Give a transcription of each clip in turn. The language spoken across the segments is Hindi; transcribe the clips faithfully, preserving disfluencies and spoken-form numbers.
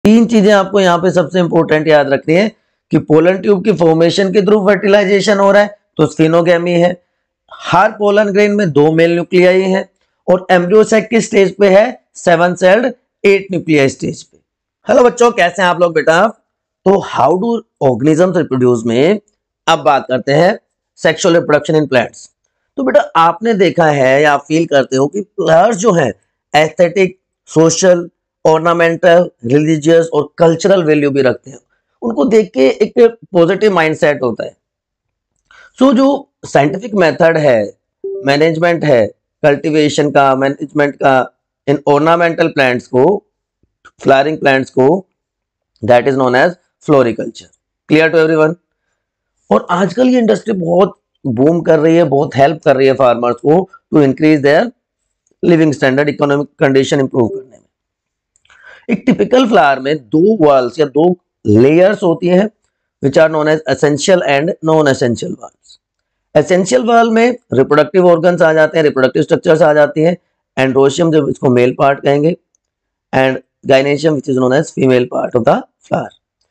तीन चीजें आपको यहाँ पे सबसे इंपॉर्टेंट याद रखनी है कि पोलन ट्यूब की फॉर्मेशन के थ्रू फर्टिलाइजेशन हो रहा है तो स्फिनोगैमी है। हर पोलन ग्रेन में दो मेल न्यूक्लियाई है और एम्ब्रियो सैक की स्टेज पे है seven celled eight nuclei stage पे। हेलो बच्चों, कैसे हैं आप लोग बेटा? तो हाउ डू ऑर्गेनिजम्स रिप्रोड्यूस में अब बात करते हैं सेक्सुअल रिप्रोडक्शन इन प्लांट्स। तो बेटा आपने देखा है या आप फील करते हो कि प्लांट्स जो है एस्थेटिक, सोशल, ऑर्नामेंटल, रिलीजियस और कल्चरल वैल्यू भी रखते हैं। उनको देख के एक पॉजिटिव माइंडसेट होता है। सो so, जो साइंटिफिक मेथड है, मैनेजमेंट है, कल्टीवेशन का, मैनेजमेंट का इन ऑर्नामेंटल प्लांट्स को, फ्लावरिंग प्लांट्स को, that is known as floriculture. Clear to everyone? और आजकल ये इंडस्ट्री बहुत बूम कर रही है, बहुत हेल्प कर रही है फार्मर्स को to increase their living standard, economic condition improve करने में। एक टिपिकल फ्लावर में दो वॉल्स या दो लेयर्स होती हैं which are known as essential and non essential whorls. Essential whorl में रिप्रोडक्टिव ऑर्गन्स आ जाते हैं, रिप्रोडक्टिव स्ट्रक्चर्स आ जाती हैं। एंड्रोशियम जो इसको मेल पार्ट कहेंगे and gynoecium which is known as female part of the flower.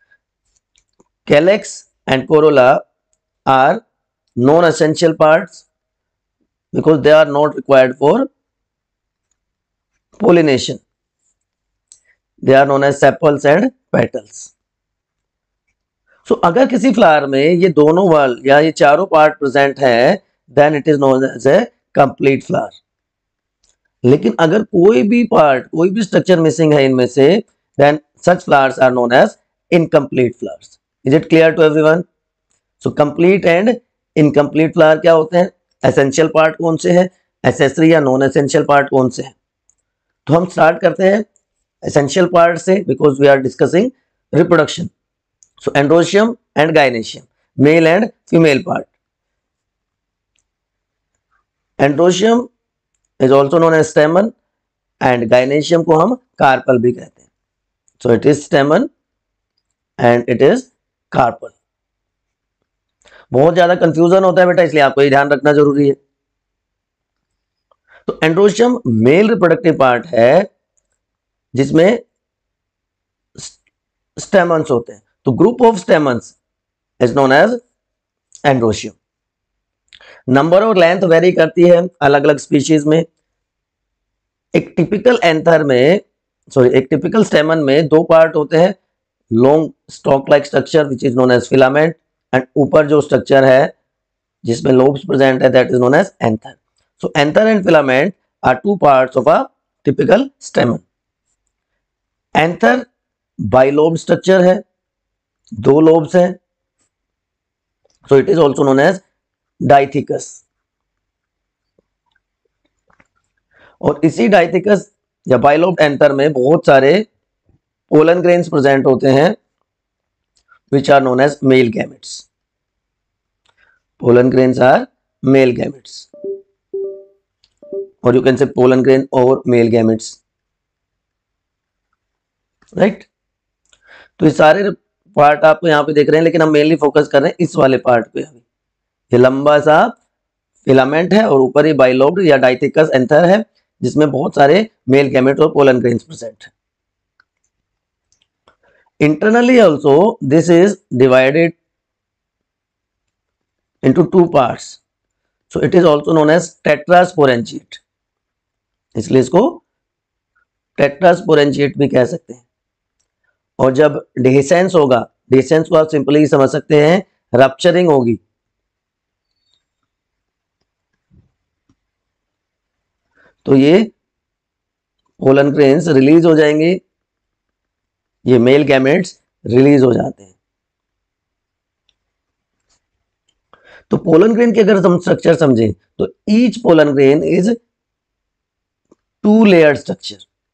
Calyx and corolla are non essential parts because they are not required for pollination. They are known as sepals and petals. So अगर किसी फ्लावर में ये दोनों वॉल या ये चारों पार्ट प्रेजेंट है then it is known as a complete flower. लेकिन अगर कोई भी पार्ट, कोई भी स्ट्रक्चर मिसिंग है इनमें से then such flowers are known as incomplete flowers. Is it clear to everyone? So complete and incomplete flower क्या होते हैं? एसेंशियल पार्ट कौन से हैं, एसेसरी या नॉन एसेंशियल पार्ट कौन से हैं? तो हम स्टार्ट करते हैं एसेंशियल पार्ट से because we are discussing reproduction. So androecium and gynoecium, male and female part. Androecium is also known as stamen and gynoecium को हम कार्पल भी कहते हैं। So it is stamen and it is carpel. बहुत ज्यादा कंफ्यूजन होता है बेटा, इसलिए आपको ये ध्यान रखना जरूरी है। तो एंड्रोशियम मेल रिप्रोडक्टिव पार्ट है जिसमें स्टेमन्स होते हैं। तो group of stamens is known as androecium. Number और लेंथ वेरी करती है अलग अलग स्पीशीज में। एक टिपिकल एंथर में सॉरी एक टिपिकल स्टेमन में दो पार्ट होते हैं, long stalk like structure which is known as filament and ऊपर जो स्ट्रक्चर है जिसमें लोब्स प्रेजेंट है that is known as anther. So anther and filament are two parts of a typical stamen. Anther bilobe structure है, दो lobes हैं, so it is also known as diathecus. और इसी diathecus या bilobe anther में बहुत सारे pollen grains present होते हैं which are known as male gametes. Pollen grains are male gametes. or you can say pollen grain or male gametes, right? तो ये सारे पार्ट आपको यहाँ पे देख रहे हैं लेकिन हम मेनली फोकस कर रहे हैं इस वाले पार्ट पे। अभी ये लंबा सा फिलामेंट है और ऊपर ही बाइलोब्ड या डाइथिकस एंथर है जिसमें बहुत सारे मेल गैमेट और पोलन ग्रेन्स प्रेजेंट है। Internally also this is divided into two parts, so it is also known as tetrasporangiate, इसलिए इसको टेट्रास्पोरेंजिएट भी कह सकते हैं। और जब डिसेंस होगा, डिसेंस को आप सिंपली समझ सकते हैं रप्चरिंग होगी, तो ये पोलन ग्रेन्स रिलीज हो जाएंगे, ये मेल गैमेट्स रिलीज हो जाते हैं। तो पोलन ग्रेन की अगर हम स्ट्रक्चर समझें तो each pollen grain is two layer structure,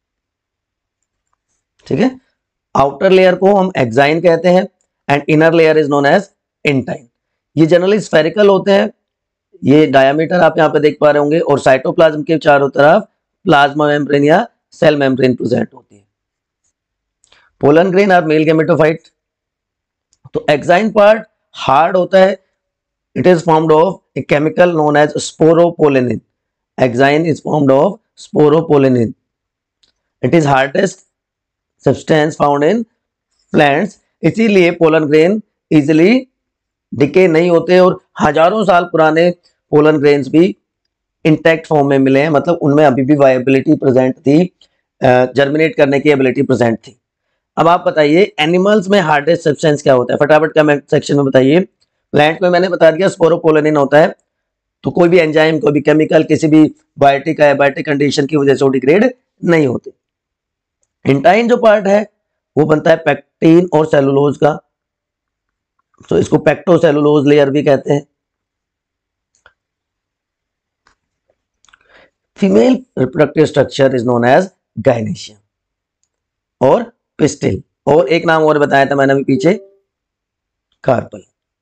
ठीक है। आउटर लेयर को हम एक्साइन कहते हैं and inner layer is known as intine. ये जनरली स्फेरिकल होते हैं, ये डायमीटर आप यहां पे देख पा रहे होंगे और साइटोप्लाज्म के चारों तरफ प्लाज्मा मेम्ब्रेन या सेल मेम्ब्रेन प्रेजेंट होती है। Pollen grain are male gametophyte. तो एक्साइन पार्ट हार्ड होता है, it is formed of a chemical known as sporopollenin. Exine is formed of sporopollenin, it is hardest substance found in plants, इसीलिए पोलन ग्रेन इजिली डिके नहीं होते और हजारों साल पुराने पोलन ग्रेन्स भी इंटैक्ट फॉर्म में मिले हैं, मतलब उनमें अभी भी वायबिलिटी प्रेजेंट थी, जर्मिनेट uh, करने की एबिलिटी प्रेजेंट थी। अब आप बताइए एनिमल्स में हार्डेस्ट सब्सटेंस क्या होता है, फटाफट कमेंट सेक्शन में बताइए। प्लांट में मैंने बता दिया स्पोरोपोलेनिन होता है, तो कोई भी एंजाइम कोई भी केमिकल किसी भी बायोटिक एबायोटिक कंडीशन की वजह से डिग्रेड नहीं होते। इंटाइन जो पार्ट है वो बनता है पेक्टिन और सेलुलोज का, तो इसको पेक्टोसेलुलोज लेयर भी कहते हैं। Female reproductive structure is known as gynoecium और पिस्टिल, और एक नाम और बताया था मैंने अभी पीछे, कार्पल।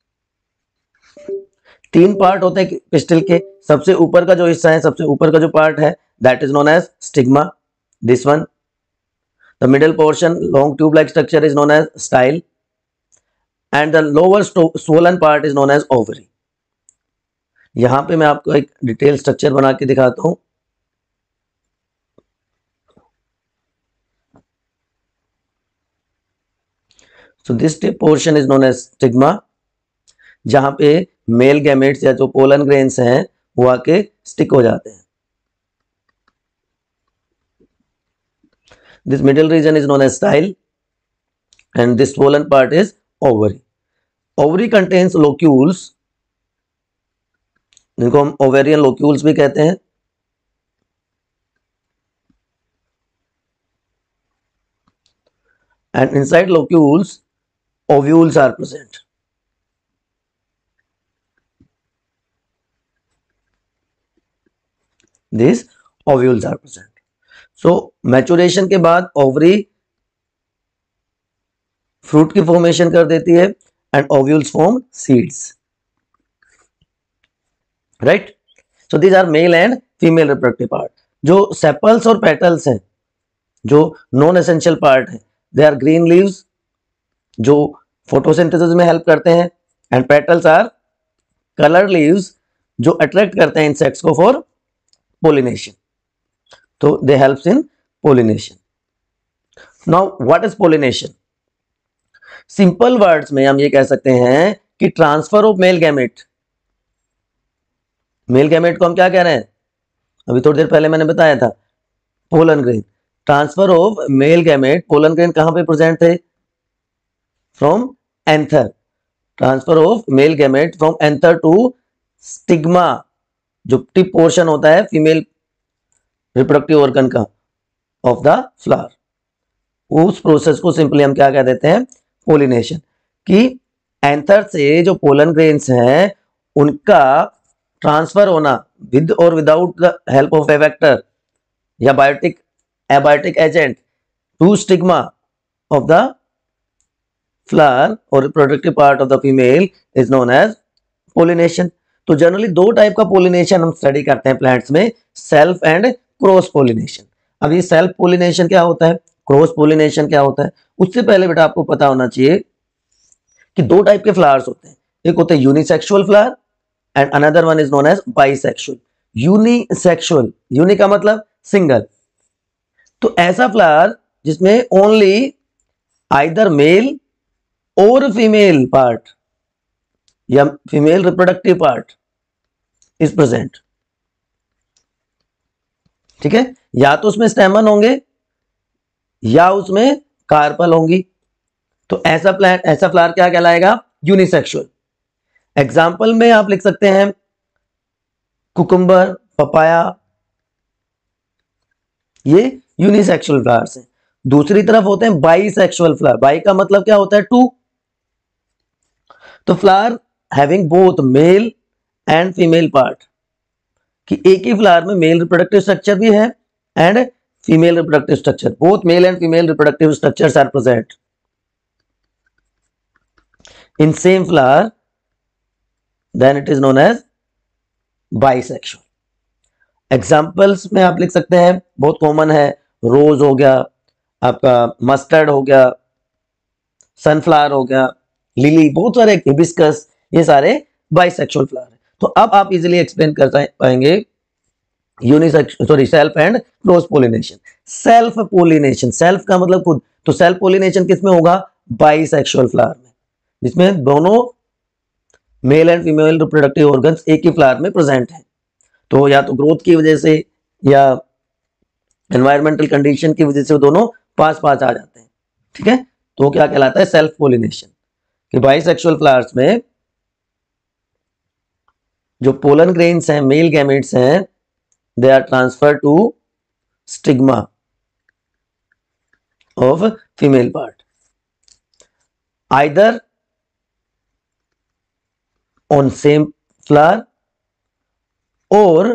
तीन पार्ट होते हैं पिस्टिल के, सबसे ऊपर का जो हिस्सा है, सबसे ऊपर का जो पार्ट है that is known as stigma, this one. The middle portion long tube like structure is known as style and the lower swollen part is known as ovary. यहां पे मैं आपको एक डिटेल स्ट्रक्चर बना के दिखाता हूं। So this portion is known as stigma, जहां पे मेल गैमेट्स या जो पोलन ग्रेन्स हैं वो आके स्टिक हो जाते हैं। This middle region is known as style and this swollen part is ovary. Ovary contains locules, जिनको हम ओवेरियन लोक्यूल्स भी कहते हैं, and inside locules ovules are present. These ovules are present. So maturation के बाद ओवरी फ्रूट की फॉर्मेशन कर देती है and ovules form seeds. Right? So these are male and female reproductive part. जो सेपल्स और पेटल्स हैं, जो नॉन एसेंशियल पार्ट है, दे आर ग्रीन लीव्स जो फोटोसिंथेसिस में हेल्प करते हैं, and petals are colour leaves जो अट्रैक्ट करते हैं इंसेक्ट्स को फॉर पोलिनेशन, तो they helps in pollination. Now what is pollination? Simple words में हम ये कह सकते हैं कि transfer of male gamete. Male gamete को हम क्या कह रहे हैं, अभी थोड़ी देर पहले मैंने बताया था, pollen grain. Transfer of male gamete, pollen grain कहां पे प्रेजेंट थे? From anther. Transfer of male gamete from anther to stigma, जो टिप पोर्शन होता है फीमेल रिप्रोडक्टिव ऑर्गन का ऑफ द फ्लावर, उस प्रोसेस को सिंपली हम क्या कह देते हैं? पोलिनेशन। कि एंथर से जो पोलन ग्रेन्स हैं उनका ट्रांसफर होना विद और without the help of a vector या biotic abiotic agent to stigma of the flower और reproductive part of the female is known as pollination. तो जनरली दो टाइप का पोलिनेशन हम स्टडी करते हैं प्लांट्स में, सेल्फ एंड क्रॉस पोलिनेशन। अब ये सेल्फ पोलिनेशन क्या होता है, क्रॉस पोलिनेशन क्या होता है, उससे पहले बेटा आपको पता होना चाहिए कि दो टाइप के फ्लावर्स होते हैं, एक होते हैं unisexual flower and another one is known as bisexual. Unisexual, uni का मतलब सिंगल, तो ऐसा फ्लावर जिसमें ओनली आइदर मेल और फीमेल पार्ट या female reproductive part is present. ठीक है, या तो उसमें स्टेमन होंगे या उसमें कार्पल होंगी, तो ऐसा प्लांट ऐसा फ्लावर क्या कहलाएगा? यूनिसेक्सुअल। एग्जाम्पल में आप लिख सकते हैं कुकुम्बर, पपाया, ये यूनिसेक्सुअल फ्लावर्स हैं। दूसरी तरफ होते हैं बाइसेक्सुअल फ्लावर। बाई का मतलब क्या होता है? टू। तो flower having both male and female part, कि एक ही फ्लावर में मेल रिप्रोडक्टिव स्ट्रक्चर भी है and female reproductive structure, both male and female reproductive structures are present in same flower, then it is known as bisexual. Examples में आप लिख सकते हैं, बहुत कॉमन है, रोज हो गया, आपका मस्टर्ड हो गया, सनफ्लावर हो गया, लिली, बहुत सारे, हिबिस्कस, ये सारे बाइसेक्सुअल फ्लावर है। तो अब आप इजीली एक्सप्लेन कर पाएंगे unisexual sorry self and cross pollination. Self pollination, self का मतलब खुद, तो सेल्फ पोलिनेशन किसमें होगा? बाइसेक्सुअल फ्लावर में, जिसमें दोनों male and female reproductive organs एक ही फ्लावर में प्रेजेंट हैं। तो या तो ग्रोथ की वजह से या एनवायरमेंटल कंडीशन की वजह से वो दोनों पास पास आ जाते हैं, ठीक है। तो क्या कहलाता है? Self pollination. कि बाइसेक्सुअल फ्लावर्स में जो पोलन ग्रेन्स हैं, मेल गैमेट्स हैं, they are transfer to stigma of female part, either on same flower और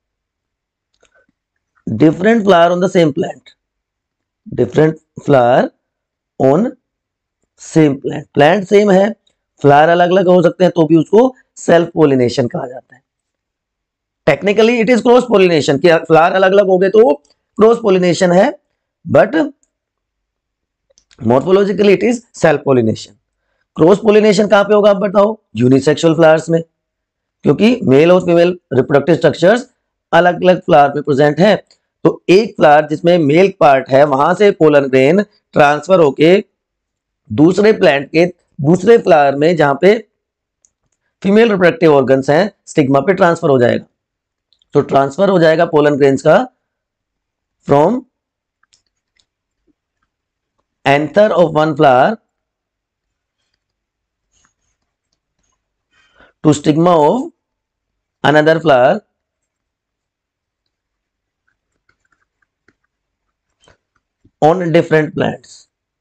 different flower on the same plant, different flower on same plant, plant same है, फ्लावर अलग अलग हो सकते हैं, तो भी उसको सेल्फ पोलिनेशन कहा जाता है। Technically it is cross pollination, कि फ्लावर अलग अलग हो गए तो क्रॉस पोलिनेशन है, but morphologically it is self pollination. Cross pollination कहां पे होगा आप बताओ? यूनिसेक्सुअल फ्लावर्स में, क्योंकि मेल और फीमेल रिप्रोडक्टिव स्ट्रक्चर्स अलग अलग फ्लावर में प्रेजेंट है। तो एक फ्लावर जिसमें मेल पार्ट है, वहां से पोलन ग्रेन ट्रांसफर होके दूसरे प्लांट के दूसरे फ्लावर में जहां पे फीमेल रिप्रोडक्टिव ऑर्गन्स हैं, स्टिग्मा पे ट्रांसफर हो जाएगा। तो ट्रांसफर हो जाएगा पोलन ग्रेन्स का from anther of one flower to stigma of another flower on different plants.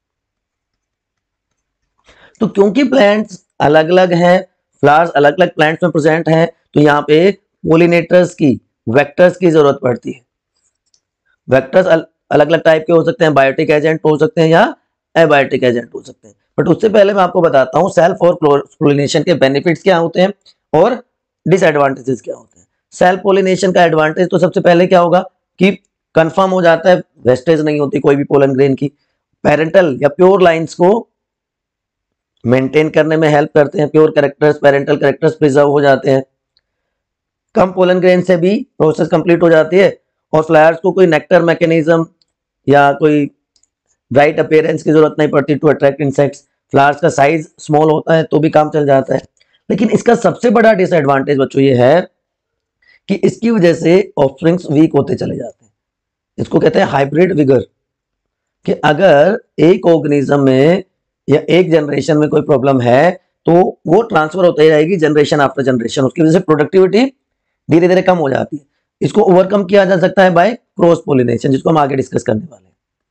तो क्योंकि प्लांट्स अलग अलग हैं, फ्लावर्स अलग अलग प्लांट्स में प्रेजेंट हैं, तो यहाँ पे पोलिनेटर्स की, वेक्टर्स की जरूरत पड़ती है। वेक्टर्स अलग अलग टाइप के हो सकते हैं, बायोटिक एजेंट हो सकते हैं या एबायोटिक एजेंट हो सकते हैं। बट उससे पहले मैं आपको बताता हूँ सेल्फ और पोलिनेशन के बेनिफिट्स क्या होते हैं और डिसएडवांटेजेस क्या होते हैं। सेल्फ पोलिनेशन का एडवांटेज तो सबसे पहले क्या होगा कि कंफर्म हो जाता है, वेस्टेज नहीं होती कोई भी पोलन ग्रेन की। पेरेंटल या प्योर लाइंस को मेंटेन करने में हेल्प करते हैं, pure characters, parental characters preserve हो जाते हैं। कम पोलन ग्रेन से भी प्रोसेस कंप्लीट हो जाती है और फ्लावर्स को कोई नेक्टर मैकेनिज्म या कोई ब्राइट अपीयरेंस की जरूरत नहीं पड़ती टू अट्रैक्ट इंसेक्ट्स। फ्लावर्स का साइज स्मॉल होता है तो भी काम चल जाता है। लेकिन इसका सबसे बड़ा डिसएडवांटेज बच्चों ये है कि इसकी वजह से ऑफस्प्रिंग्स वीक होते चले जाते हैं। इसको कहते हैं हाइब्रिड विगर, कि अगर एक ऑर्गेनिज्म में या एक जनरेशन में कोई प्रॉब्लम है तो वो ट्रांसफर होते ही रहेगी जनरेशन आफ्टर जनरेशन, उसकी वजह से प्रोडक्टिविटी धीरे धीरे कम हो जाती है। इसको ओवरकम किया जा सकता है बाय क्रॉस पोलिनेशन, जिसको हम आगे डिस्कस करने वाले हैं।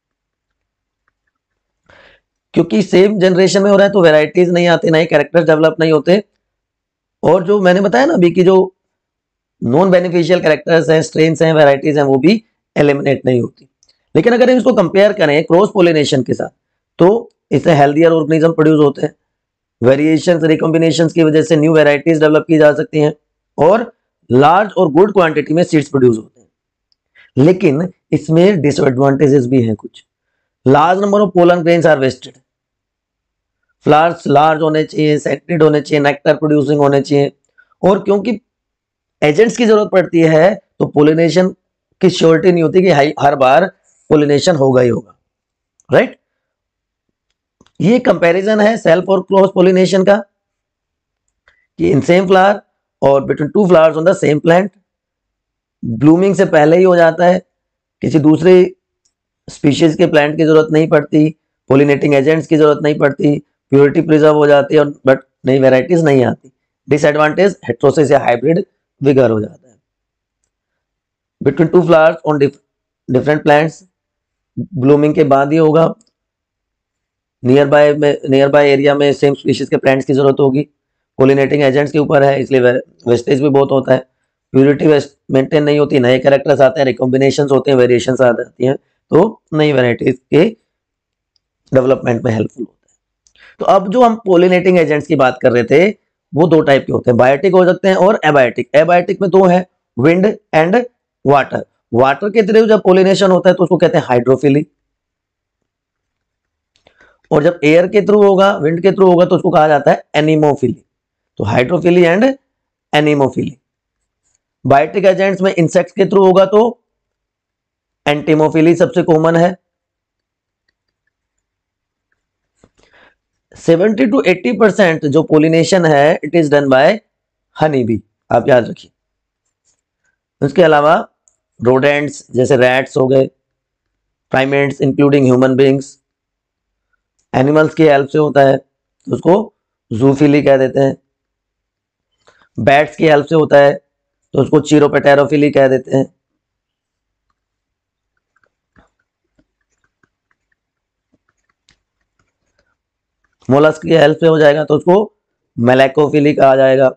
क्योंकि सेम जनरेशन में हो रहा है तो वेराइटीज नहीं आती, नए कैरेक्टर्स डेवलप नहीं होते, और जो मैंने बताया ना अभी की जो नॉन बेनिफिशियल कैरेक्टर्स हैं, स्ट्रेन्स हैं, वेराइटीज हैं, वो भी एलिमिनेट नहीं होती। लेकिन अगर हम इसको कंपेयर करें क्रॉस पोलिनेशन के साथ तो इससे हेल्दियर ऑर्गेनिज्म प्रोड्यूस होते हैं, वेरिएशंस, रिकॉम्बिनेशंस की वजह से न्यू वेराइटीज डेवलप की जा सकती हैं और लार्ज और गुड क्वांटिटी में सीड्स प्रोड्यूस होते हैं। लेकिन इसमें डिसएडवांटेजेस भी हैं कुछ। Large number of pollen grains are wasted. Flowers large होने चाहिए, सेक्टेड होने चाहिए, नेक्टर प्रोड्यूसिंग होने चाहिए, और क्योंकि एजेंट्स की जरूरत पड़ती है तो पोलिनेशन की श्योरिटी नहीं होती कि हर बार पोलिनेशन होगा ही होगा, राइट। ये कंपैरिजन है सेल्फ और क्रॉस पोलिनेशन का, कि इन सेम फ्लावर और between two flowers on the same plant blooming से पहले ही हो जाता है, किसी दूसरे स्पीशीज के प्लांट की जरूरत नहीं पड़ती, पोलिनेटिंग एजेंट्स की जरूरत नहीं पड़ती, प्योरिटी प्रिजर्व हो जाती है, बट नई वेराइटीज नहीं आती। डिसएडवांटेज हेटेरोसिस या हाइब्रिड विगर हो जाता है। Between two flowers on different plants blooming के बाद ही होगा, नियर बाय में नियर बाय एरिया में सेम स्पीशीज के प्लांट्स की जरूरत होगी, पोलिनेटिंग एजेंट्स के ऊपर है, इसलिए वेस्टेज भी बहुत होता है, प्योरिटी वेस्ट मेंटेन नहीं होती, नए कैरेक्टर्स आते हैं, रिकॉम्बिनेशंस होते हैं, वेरिएशंस आ जाती हैं, तो नई वेराइटीज के डेवलपमेंट में हेल्पफुल होता है। तो अब जो हम पोलिनेटिंग एजेंट्स की बात कर रहे थे वो दो टाइप के होते हैं, बायोटिक हो सकते हैं और एबायोटिक। एबायोटिक में दो है, विंड एंड वाटर। वाटर के थ्रू जब पोलिनेशन होता है तो उसको कहते हैं हाइड्रोफिली, और जब एयर के थ्रू होगा, विंड के थ्रू होगा, तो उसको कहा जाता है एनीमोफिली। तो hydrophily and anemophily. Biotic agents में इंसेक्ट्स के थ्रू होगा तो एंटीमोफिली सबसे कॉमन है, सेवेंटी टू एट्टी परसेंट जो पोलिनेशन है it is done by honey bee, आप याद रखिए। उसके अलावा रोडेंट्स जैसे रैट्स हो गए, primates including human beings, animals की हेल्प से होता है तो उसको जूफिली कह देते हैं। बैट्स की हेल्प से होता है तो उसको चीरोपेटेरोफिली कह देते हैं। मोलस्क की हेल्प से हो जाएगा तो उसको मेलेकोफिली कहा जाएगा।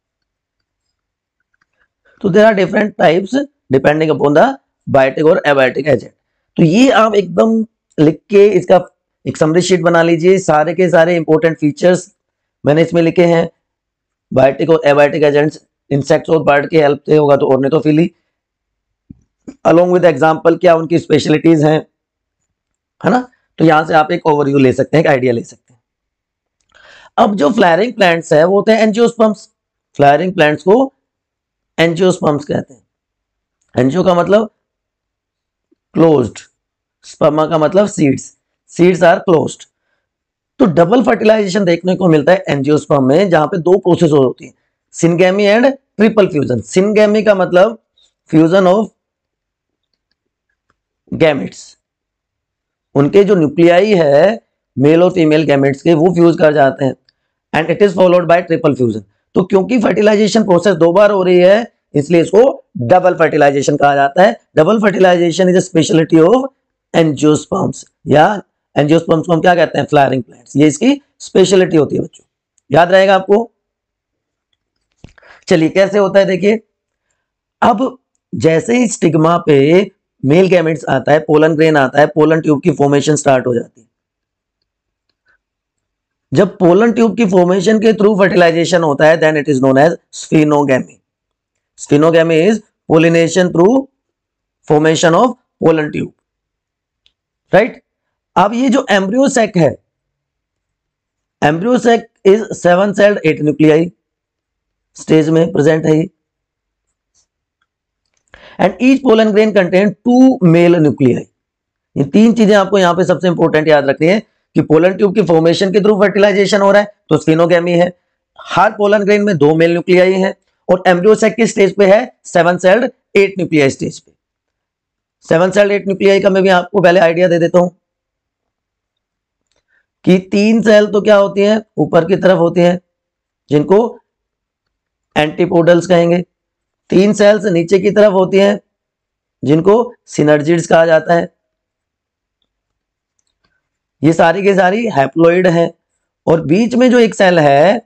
तो there are different types depending upon the biotic और एबायोटिक एजेंट। तो ये आप एकदम लिख के इसका एक समरी शीट बना लीजिए। सारे के सारे इंपॉर्टेंट फीचर्स मैंने इसमें लिखे हैं। बायोटिक और एबायोटिक एजेंट्स इंसेक्ट्स और बर्ड की हेल्प से होगा तो ऑर्निथोफिली, अलोंग विद एग्जांपल क्या उनकी स्पेशलिटीज हैं, है ना। तो यहां से आप एक ओवरव्यू ले सकते हैं, एक आइडिया ले सकते हैं। अब जो फ्लायरिंग प्लांट्स है वो होते हैं एंजियोस्पर्म्स। फ्लायरिंग प्लांट्स को एंजियोस्पर्म्स कहते हैं। एंजियो का मतलब क्लोज्ड, स्पर्मा का मतलब सीड्स, सीड्स आर क्लोज्ड। तो डबल फर्टिलाइजेशन देखने को मिलता है एंजियोस्पर्म में, जहां पे दो प्रोसेस होती है, syngamy and triple fusion. Syngamy का मतलब फ्यूजन ऑफ गैमेट्स, उनके जो न्यूक्लियाई है मेल और फीमेल गैमेट्स के वो फ्यूज कर जाते हैं, and it is followed by triple fusion. तो क्योंकि फर्टिलाइजेशन प्रोसेस दो बार हो रही है इसलिए इसको डबल फर्टिलाइजेशन कहा जाता है। Double fertilisation is a speciality of angiosperms, या एंजियोस्पर्म्स को हम क्या कहते हैं, फ्लायरिंग प्लांट्स। ये इसकी स्पेशलिटी होती है बच्चों, याद रहेगा आपको। चलिए कैसे होता है देखिए। अब जैसे ही स्टिग्मा पे मेल गैमेट्स आता है, पोलन ग्रेन आता है, पोलन ट्यूब की फॉर्मेशन स्टार्ट हो जाती है। जब पोलन ट्यूब की फॉर्मेशन के थ्रू फर्टिलाइजेशन होता है then it is known as siphonogamy. Siphonogamy is pollination through formation of pollen tube, right. अब ये जो एम्ब्रियो सैक है, embryo sac is seven celled eight nuclei stage में प्रेजेंट है, and each pollen grain contain two male nuclei. ये तीन चीजें आपको यहां पे सबसे इंपॉर्टेंट याद रखनी है कि पोलन ट्यूब की फॉर्मेशन के थ्रू फर्टिलाइजेशन हो रहा है तो स्फिनोगैमी है, हर पोलन ग्रेन में दो मेल न्यूक्लियाई है, और एम्ब्रियो सैक की स्टेज पे है seven celled eight nuclei stage पे। सेवन सेल्ड एट न्यूक्लियाई का मैं भी आपको पहले आइडिया दे देता हूं कि तीन सेल तो क्या होती है, ऊपर की तरफ होती है जिनको एंटीपोडल्स कहेंगे। तीन सेल्स नीचे की तरफ होती हैं जिनको सिनर्जिड्स कहा जाता है। ये सारी की सारी हैप्लॉइड है, और बीच में जो एक सेल है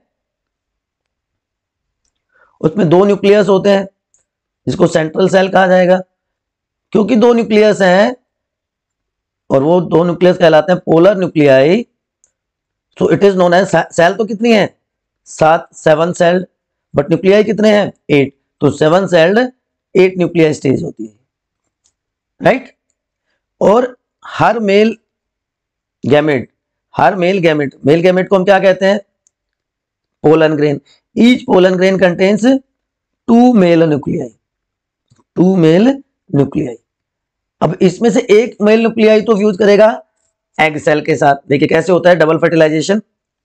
उसमें दो न्यूक्लियस होते हैं जिसको सेंट्रल सेल कहा जाएगा। क्योंकि दो न्यूक्लियस हैं और वो दो न्यूक्लियस कहलाते हैं polar nuclei, so it is known as, cell तो कितनी है, सात, सेवन सेल्ड, बट न्यूक्लियाई कितने हैं, एट। तो seven celled eight nuclei stage होती है, राइट। और हर मेल गैमेट, हर मेल गैमेट, मेल गैमेट को हम क्या कहते हैं, pollen grain. Each pollen grain contains two male nuclei, two male nuclei. अब इसमें से एक मेल न्यूक्लियाई तो फ्यूज करेगा एग सेल के साथ। देखिए कैसे होता है double fertilisation.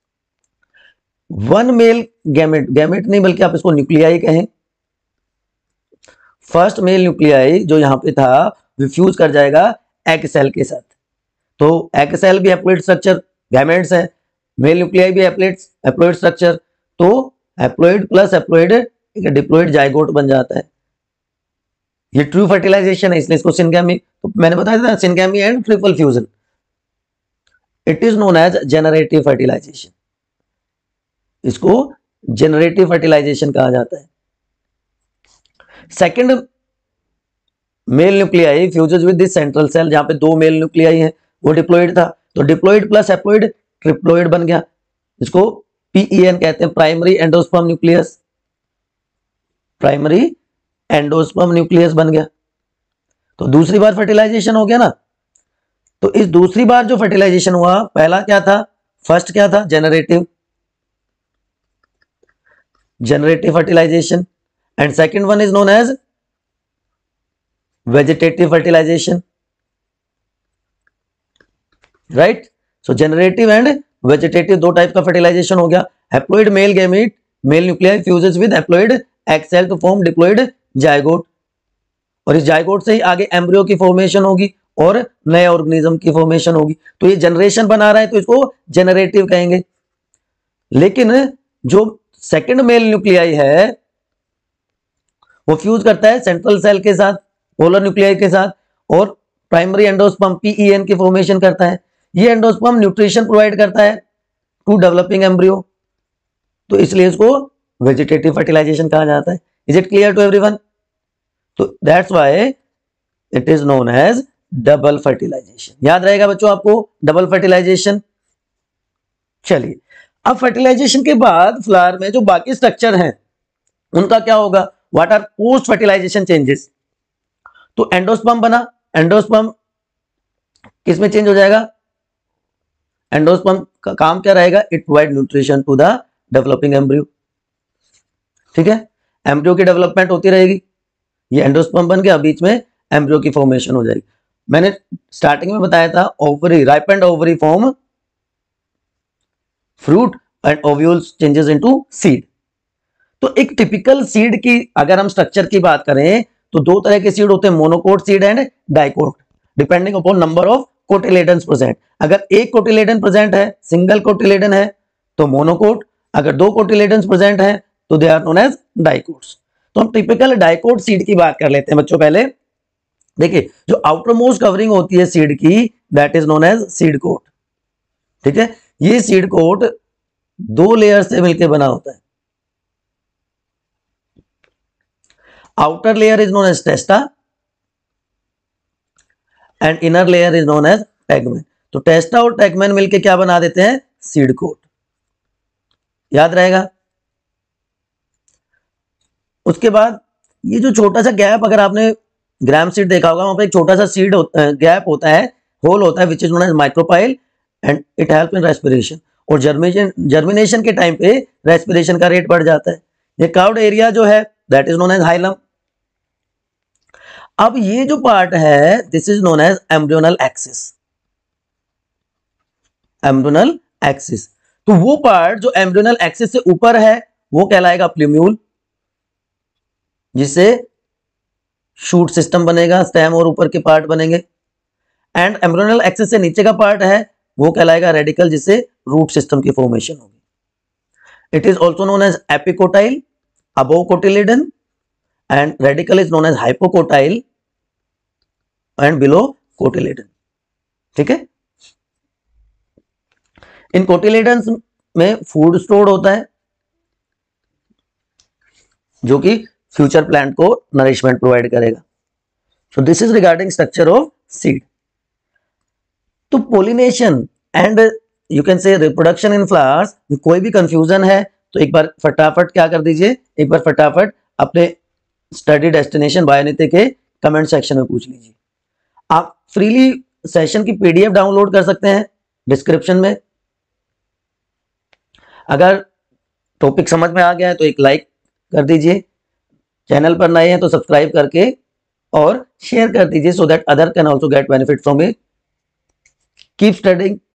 One male gamete, gamete नहीं बल्कि आप इसको न्यूक्लियाई कहें, फर्स्ट मेल न्यूक्लियाई जो यहां पे था वो फ्यूज कर जाएगा एग सेल के साथ। तो एग सेल भी हैप्लॉइड स्ट्रक्चर, गैमेट्स है, मेल न्यूक्लियाई भी हैप्लॉइड हैप्लॉइड स्ट्रक्चर, तो हैप्लॉइड प्लस हैप्लॉइड एक डिप्लॉइड जाइगोट बन जाता है। ये ट्रू फर्टिलाइजेशन है, इसलिए इसको सिनगैमी, तो मैंने बताया था syngamy and triple fusion. It is known as generative fertilisation, इसको जेनरेटिव फर्टिलाइजेशन कहा जाता है। Second male nuclei fuses with this central cell, जहां पे दो मेल न्यूक्लियाई है, वो डिप्लॉइड था, तो डिप्लॉइड प्लस हैप्लॉइड ट्रिप्लॉइड बन गया, इसको पीईएन कहते हैं, primary endosperm nucleus. Primary endosperm nucleus बन गया, तो दूसरी बार फर्टिलाइजेशन हो गया ना। तो इस दूसरी बार जो फर्टिलाइजेशन हुआ, पहला क्या था, फर्स्ट क्या था, generative, generative fertilisation, and second one is known as vegetative fertilisation, right. So generative and vegetative दो टाइप का फर्टिलाइजेशन हो गया, haploid male gamete male nuclei fuses with haploid egg cell to form diploid zygote, और इस जायगोट से ही आगे एम्ब्रियो की फॉर्मेशन होगी और नए ऑर्गेनिज्म की फॉर्मेशन होगी। तो ये जनरेशन बना रहा है तो इसको जेनरेटिव कहेंगे। लेकिन जो सेकंड मेल न्यूक्लियाई है वो फ्यूज करता है सेंट्रल सेल के साथ, पोलर न्यूक्लियाई के साथ, और प्राइमरी एंडोस्पर्म पीईएन की फॉर्मेशन करता है। ये एंडोस्पर्म न्यूट्रिशन प्रोवाइड करता है टू डेवलपिंग एम्ब्रियो, तो इसलिए इसको वेजिटेटिव फर्टिलाइजेशन कहा जाता है। Is it clear to everyone? तो that's why it is known as double fertilisation. याद रहेगा बच्चों आपको डबल फर्टिलाइजेशन। चलिए, अब फर्टिलाइजेशन के बाद फ्लावर में जो बाकी स्ट्रक्चर हैं उनका क्या होगा? What are post fertilisation changes? तो एंडोस्पर्म बना, एंडोस्पर्म किस में चेंज हो जाएगा? एंडोस्पर्म का काम क्या रहेगा? It provide nutrition to the developing embryo. ठीक है, एम्ब्रियो की डेवलपमेंट होती रहेगी, ये एंडोस्पर्म बन गया, बीच में एम्ब्रियो की फॉर्मेशन हो जाएगी। मैंने स्टार्टिंग में बताया था ovary, ripened ovary form fruit and ovules changes into seed. तो एक टिपिकल सीड की अगर हम स्ट्रक्चर की बात करें तो दो तरह के सीड होते हैं, monocot seed and dicot, depending upon number of cotyledons present. अगर एक कोटिलेडन प्रेजेंट है, सिंगल कोटिलेडन है तो मोनोकोट, अगर दो कोटिलेडन्स प्रेजेंट है तो they are known as dicots. तो हम टिपिकल डाइकोट सीड की बात कर लेते हैं बच्चों। पहले देखिए, जो आउटर मोस्ट कवरिंग होती है सीड की, that is known as seed coat. ठीक है, ये सीड कोट दो लेयर से मिलकर बना होता है। Outer layer is known as testa and inner layer is known as tegmen. तो टेस्टा और टैगमेन मिलकर क्या बना देते हैं? Seed coat. याद रहेगा। उसके बाद ये जो छोटा सा गैप, अगर आपने ग्राम सीड देखा होगा, वहां पे एक छोटा सा सीड गैप होता है, होल होता है, which is known as micropyle and it help in respiration. और जर्मिनेशन जर्मिनेशन के टाइम पे रेस्पिरेशन का रेट बढ़ जाता है। ये कर्व्ड एरिया जो है that is known as hilum. अब ये जो पार्ट है this is known as embryonal axis. Embryonal axis, तो वो पार्ट जो एम्ब्रियोनल एक्सिस से ऊपर है वो कहलाएगा प्लूम्यूल, जिससे शूट सिस्टम बनेगा, स्टेम और ऊपर के पार्ट बनेंगे। एंड एम्ब्रियोनल एक्सिस से नीचे का पार्ट है वो कहलाएगा रेडिकल, जिससे रूट सिस्टम की फॉर्मेशन होगी। It is also known as epicotyl above cotyledon and radicle is known as hypocotyl and below cotyledon. ठीक है, इन कोटिलेडन्स में फूड स्टोर्ड होता है जो कि फ्यूचर प्लांट को नरिशमेंट प्रोवाइड करेगा। So this is regarding structure of seed. तो pollination and you can say reproduction in flowers में कोई भी कंफ्यूजन है तो एक बार फटाफट क्या कर दीजिए, एक बार फटाफट अपने स्टडी डेस्टिनेशन बायोनिति के कमेंट सेक्शन में पूछ लीजिए। आप फ्रीली सेशन की पीडीएफ डाउनलोड कर सकते हैं डिस्क्रिप्शन में। अगर टॉपिक समझ में आ गया है तो एक लाइक कर दीजिए, चैनल पर नए हैं तो सब्सक्राइब करके और शेयर कर दीजिए so that other can also get benefit from it. Keep studying,